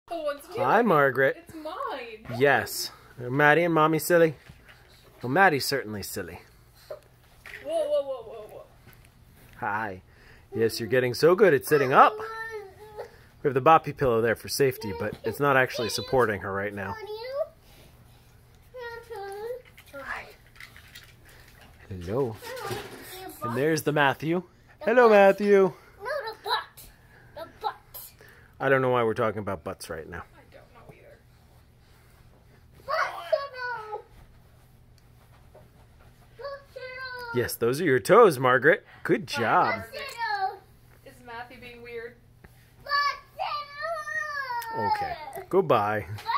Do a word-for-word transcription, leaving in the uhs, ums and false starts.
Hi, Margaret. It's mine. Yes. Are Maddie and Mommy silly? Well, Maddie's certainly silly. Whoa, whoa, whoa, whoa, whoa. Hi. Yes, you're getting so good at sitting up. We have the boppy pillow there for safety, but it's not actually supporting her right now. Hi. Hello. And there's the Matthew. Hello, Matthew. No, the butt. The butt. I don't know why we're talking about butts right now. I don't know either. Yes, those are your toes, Margaret. Good job. Is Matthew being weird? Okay. Goodbye.